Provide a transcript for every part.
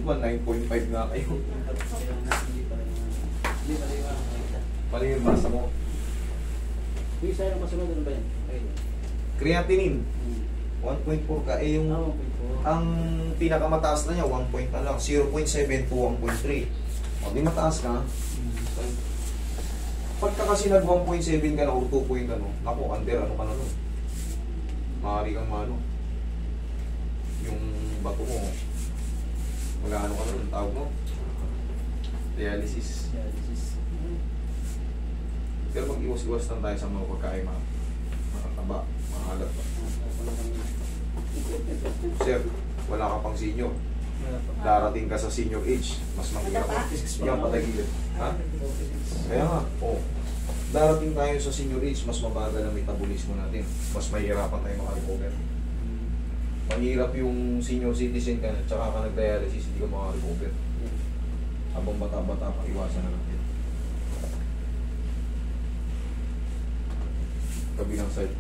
9.1, 9.5 nga kayo. Mali yung masa mo. Yung isa yung masunod, ano ba yan? Creatinine, 1.4 ka. Eh yung, ang pinakamataas na niya, 1 point na lang. 0.7 to 1.3. O, di mataas ka. Pagka kasi nag 1.7 ka na o 2 point ano, naku, under, ano ka na nun? Maaari kang maano. Yung bato mo, mag-ano ka na nun, tawag mo? Dialysis. Pero mag-iwas-iwas lang tayo sa mga pagkain, makataba, mahalat pa. Sir, wala ka pang senior. Darating ka sa senior age, mas mahirap. Yan, patagilid. Ha? Kaya nga, oh. Darating tayo sa senior age, mas mabagal ang metabolismo natin. Mas mahirapan tayo makarecover. Mahirap yung senior citizen ka, tsaka ka nag-dialysis, hindi ka makarecover. Habang bata-bata pa, iwasan na natin. Kabilang side.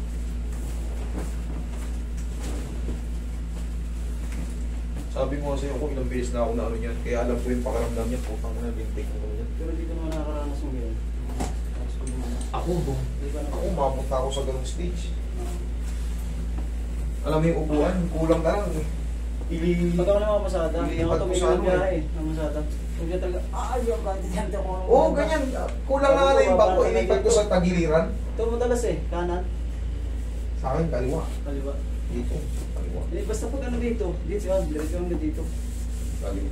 Sabi ko kasi ako, ilang beses na ako na ano yan. Kaya alam ko yung pakaramdam niya, putang na, bintik mo yan. Pero dito naman nakakaranas mo yun. Ako doon. Ako, mapunta ako sa ganung stage. Alam mo yung upuan, kulang ka lang. Pag ako na mamasada, hindi ako tumigil ano ng biyahe, mamasada. Huwag niya talaga, yung kandiyan ko. Oo, ganyan. Kulang na nga yung bako, ilipat ko sa tagiliran. Ito madalas kanan. Sa akin, kaliwa. Kaliwa. Dito, kaliwa. Basta pag ano dito, diretso hanggang dito. Kaliwa.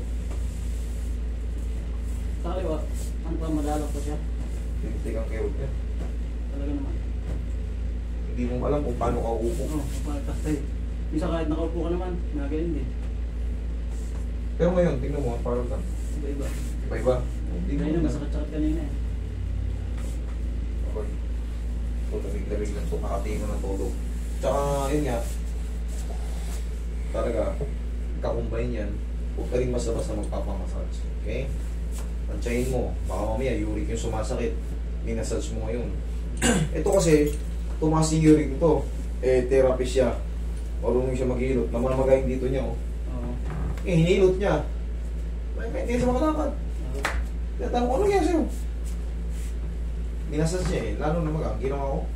Sa kaliwa, ano pa malalak ko siya? Tintik ang kerot niya. Talaga naman. Hindi mo alam kung paano ka uupo. Oo, kapag minsan kahit nakaupo ka naman, nagaling din. Pero ngayon, tingnan mo, parang ka. Iba-iba. Iba-iba. Kanina, masakit-sakit kanina eh. Okay. So, lamig-lamig lang ito, kakatingin mo ng todo. Tsaka, yun nga, talaga, kakumbine yan, huwag ka rin basta-basta magpapamassage. Okay? Tansyahin mo, baka mamaya, uric yung sumasakit, minasage mo ngayon. Ito kasi, tumaas yung uric ito, therapy siya, marunong siya maghilot, namamagayin dito niya, oh. Hinilot niya, may hindi sa makalakad. Tatanong ko, ano yan sa'yo? Minasage niya lalo na maga, ginawa ko.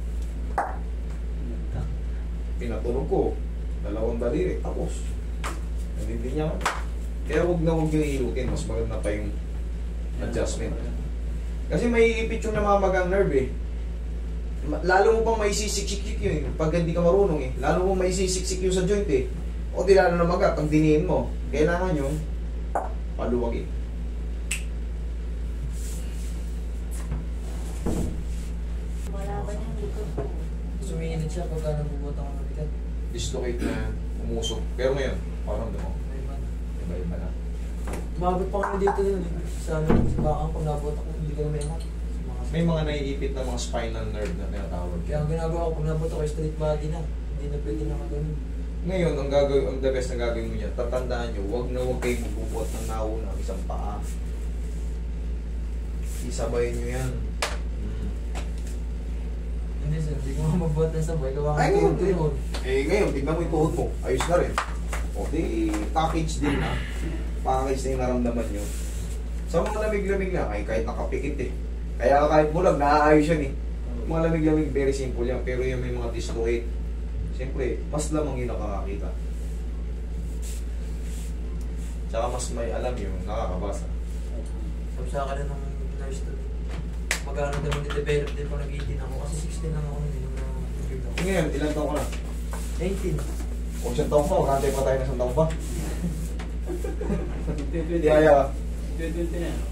Pinatulog ko, 2 daliri, tapos hindi niya. Kaya huwag na huwag yung ilutin, mas maganda pa yung adjustment. Kasi may ipit yung namamagang nerve eh. Lalo mo pang may sisiksik yun pag hindi ka marunong eh. Lalo mo may sisiksik yun sa joint eh. O di lalo na maga, pag diniin mo, kailangan yung paluwagin. Wala ba niyang likod po? Suminginit siya pagka nabubutang ang mabigat. Dislocate na umusok. Pero ngayon, parang mo. Iba-iba na. Umabot pa kami dito din. Sa bakang pag nabot ako, hindi ko na may mat. May mga naiipit na mga spinal nerve na tinatawag. Kaya ang ginagawa ko pag nabot ako, straight body na. Hindi na pwede na magano'n. Ngayon, ang gagawin, ang the best na gagawin mo niya, tatandaan nyo, huwag kayong magbubuhat ng nauna ang isang paa. Isabayin nyo yan. Hindi sir, hindi ko mabuhat ng sabay. Gawa Ay, ko ngayon, yun. ngayon, tignan mo yung tuhod mo. Ayos na rin. O, di, package din na. Package na yung naramdaman nyo. Sa mga lamig-lamig lang, ay kahit nakapikit eh. Kaya kahit bulag, naaayos yan eh. Mga lamig-lamig, very simple yan. Pero yung may mga dislocate, siyempre, mas lamang yung nakakakita. Tsaka mas may alam yung nakakabasa. Sabi sa akin ng nurse to. Magkano naman di-develop din pag nag-18 ako. Kasi 16 lang ako nung nag-develop ako. Ngayon, ilang taon ka na? 19. Kung siyang taon pa, magkantay pa tayo ng isang taon pa. 2020 Hindi kaya ka. 2020 na yan.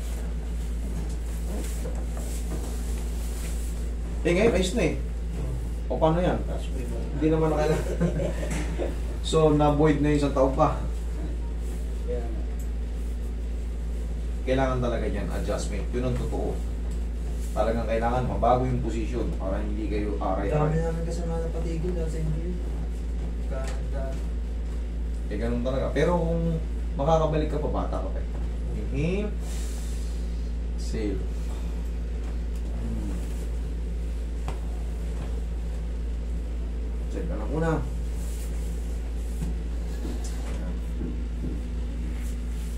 Ngayon, ayos na eh. O paano yan? Hindi naman na kailangan. So, na-void na yung isang taon pa. Kailangan talaga yan, adjustment. Yun ang totoo. Talagang kailangan mabago yung posisyon para hindi kayo Dami aray-aray. namin kasi mga napatigil dahil sa inyo. Ganda. Ganun talaga. Pero kung makakabalik ka pa, bata ka pa eh. Inhale. Exhale. Check ka lang muna.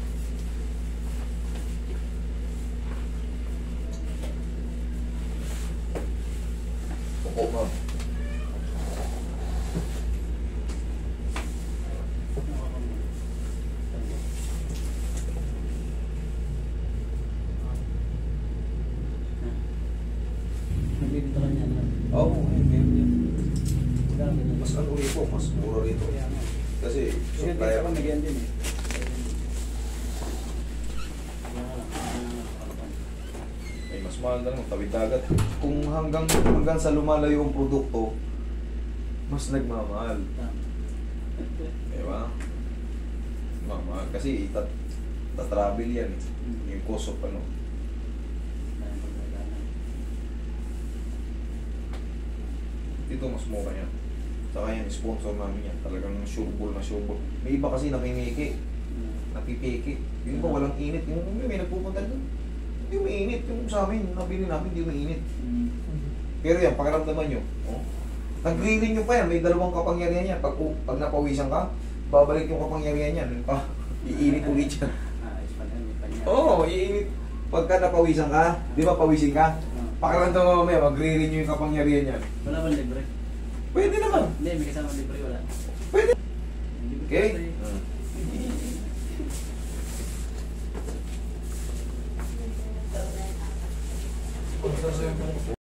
Opo, ma'am. Nabibito ka niya na. Oo, meron yan. Wala ka ganyan. Mas ano rito, mas mura rito. Kaya nga. Kasi, Kasi hindi supplier. ako nagyan din eh. Ay, mas mahal na lang, tawid dagat. Kung hanggang sa lumalayo ang produkto, mas nagmamahal. Diba? Mamahal. Kasi tatravel yan eh. Yung cost of ano. Dito mas mura yan. Saka yan, sponsor namin yan. Talagang sureball na sureball. May iba kasi namimiki. Napipiki. Yung iba walang init. Yung may nagpupunta doon. Hindi umiinit. Yung sa amin, nabili namin, hindi umiinit. Pero yan, pakiramdaman nyo. Oh. Nag-grilling nyo pa yan. May dalawang kapangyarihan yan. Pag napawisan ka, babalik yung kapangyarihan yan. Iinit ulit yan. Ayos pa na yun, may kanya. Oo, iinit. Pagka napawisan ka, di ba pawisin ka? Pakiramdam mo mamaya, mag-grilling nyo yung kapangyarihan yan. Wala bang libre? Pwede naman. Hindi, may kasama libre, wala. Pwede. Hindi ko Okay? libre.